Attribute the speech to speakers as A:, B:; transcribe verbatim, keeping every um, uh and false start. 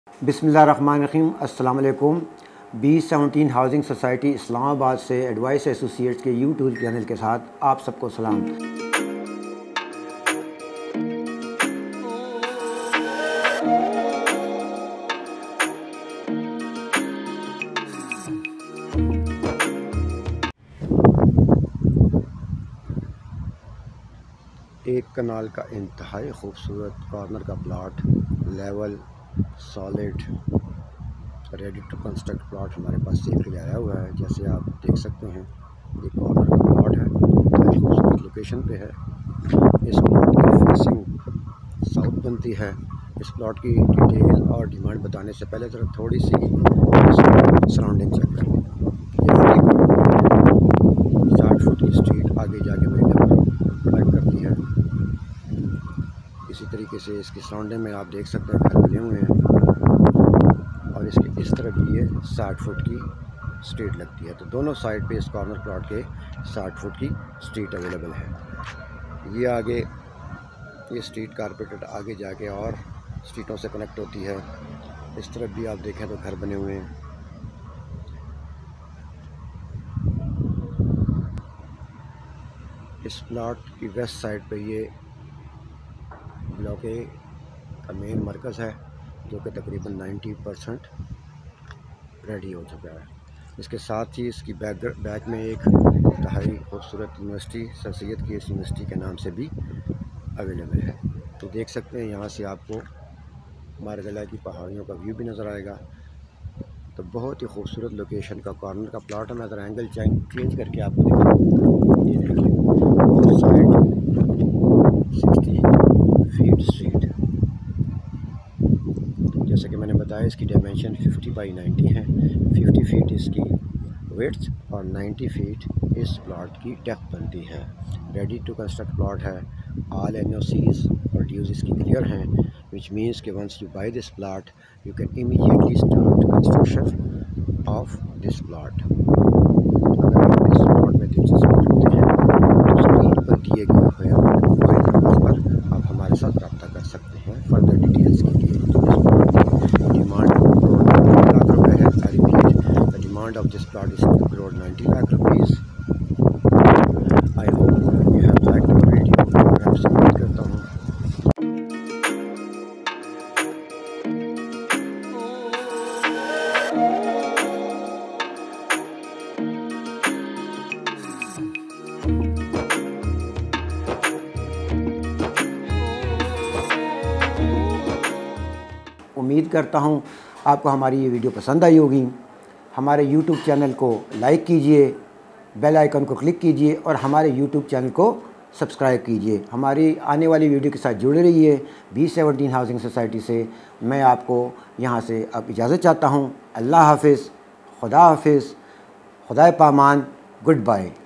A: बिस्मिल्लाहिर्रहमानिर्रहीम। अस्सलाम वालेकुम। B seventeen housing society Islamabad से एडवाइस एसोसिएट्स के यूट्यूब चैनल के साथ आप सबको सलाम। एक कनाल का इंतहाई खूबसूरत कॉर्नर का plot, level, solid, ready to construct plot हमारे पास सेल के लिए आया हुआ है। जैसे आप देख सकते हैं, ये कॉर्नर का प्लॉट है, इंतहाई खूबसूरत लोकेशन पे है। इस प्लॉट की फेसिंग साउथ बनती है। इस प्लॉट की डिटेल और डिमांड बताने से पहले जरा थोड़ी सी सराउंडिंग चेक कर लें। साठ फुट की स्ट्रीट आगे जाके मेरे कनेक्ट करती है। इसी तरीके से इसकी सराउंडिंग में आप देख सकते हैं घर बने हुए हैं और इसके इस तरफ भी ये साठ फुट की स्ट्रीट लगती है। तो दोनों साइड पे इस कॉर्नर प्लॉट के साठ फुट की स्ट्रीट अवेलेबल है। ये आगे ये स्ट्रीट कारपेटेड आगे जाके और स्ट्रीटों से कनेक्ट होती है। इस तरफ भी आप देखें तो घर बने हुए हैं। इस प्लॉट की वेस्ट साइड पे ये ब्लॉक ए का मेन मरकज़ है, जो कि तकरीबन नब्बे परसेंट रेडी हो चुका है। इसके साथ ही इसकी बैक बैक में एक इंतहाई खूबसूरत यूनिवर्सिटी सर सैयद की यूनिवर्सिटी के नाम से भी अवेलेबल है। तो देख सकते हैं यहाँ से आपको मारगला की पहाड़ियों का व्यू भी नज़र आएगा। तो बहुत ही खूबसूरत लोकेशन का कॉर्नर का प्लॉट है। मैं अगर एंगल चेंज करके आपको दिखाऊँ, ये देखिए साइड सिक्सटी फीट स्ट्रीट। जैसे कि मैंने बताया, इसकी डायमेंशन फिफ्टी बाई नाइन्टी है। फिफ्टी फीट इसकी विड्थ और नाइन्टी फीट इस प्लॉट की डेप्थ बनती है। रेडी टू कंस्ट्रक्ट प्लॉट है। ऑल एन ओ सीज और ड्यूज इसकी क्लियर हैं, विच मीन्स कि once you buy this plot you can immediately start construction of this plot. अगर आप इस प्लॉट में दिलचस्पी रखते हैं तो स्क्रीन पर दिए गए हुए मोबाइल नंबर पर आप हमारे साथ रब्ता कर सकते हैं फर्दर डिटेल्स के लिए। डिमांड लाख रुपये है। I repeat, the demand of this plot is two crore ninety lakh rupees. I hope you have liked our video. मैं आपसे उम्मीद करता हूँ उम्मीद करता हूँ आपको हमारी ये वीडियो पसंद आई होगी। हमारे यूट्यूब चैनल को लाइक कीजिए, बेल आइकन को क्लिक कीजिए और हमारे यूट्यूब चैनल को सब्सक्राइब कीजिए। हमारी आने वाली वीडियो के साथ जुड़े रहिए। बी सेवनटीन हाउसिंग सोसाइटी से मैं आपको यहाँ से अब इजाज़त चाहता हूँ। अल्लाह हाफिज़, खुदा हाफिज़, खुदा पामान, गुड बाय।